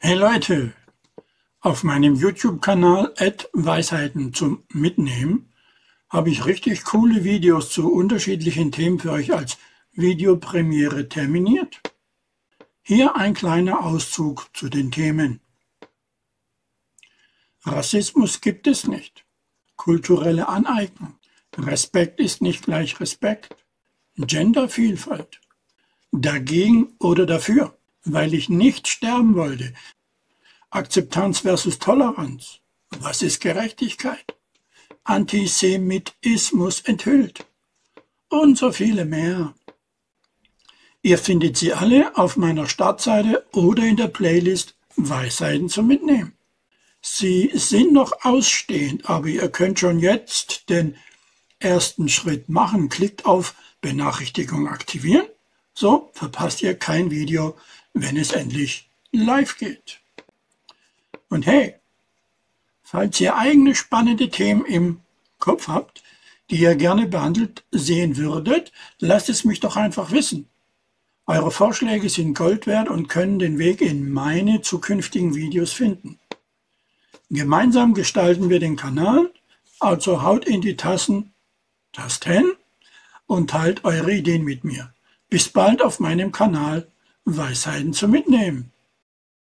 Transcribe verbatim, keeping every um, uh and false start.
Hey Leute, auf meinem YouTube-Kanal at Weisheiten zum Mitnehmen habe ich richtig coole Videos zu unterschiedlichen Themen für euch als Videopremiere terminiert. Hier ein kleiner Auszug zu den Themen. Rassismus gibt es nicht. Kulturelle Aneignung. Respekt ist nicht gleich Respekt. Gendervielfalt. Dagegen oder dafür, weil ich nicht sterben wollte. Akzeptanz versus Toleranz. Was ist Gerechtigkeit? Antisemitismus enthüllt. Und so viele mehr. Ihr findet sie alle auf meiner Startseite oder in der Playlist Weisheiten zum Mitnehmen. Sie sind noch ausstehend, aber ihr könnt schon jetzt den ersten Schritt machen. Klickt auf Benachrichtigung aktivieren. So verpasst ihr kein Video, wenn es endlich live geht. Und hey, falls ihr eigene spannende Themen im Kopf habt, die ihr gerne behandelt sehen würdet, lasst es mich doch einfach wissen. Eure Vorschläge sind Gold wert und können den Weg in meine zukünftigen Videos finden. Gemeinsam gestalten wir den Kanal, also haut in die Tasten, Tasten und teilt eure Ideen mit mir. Bis bald auf meinem Kanal Weisheiten zum Mitnehmen.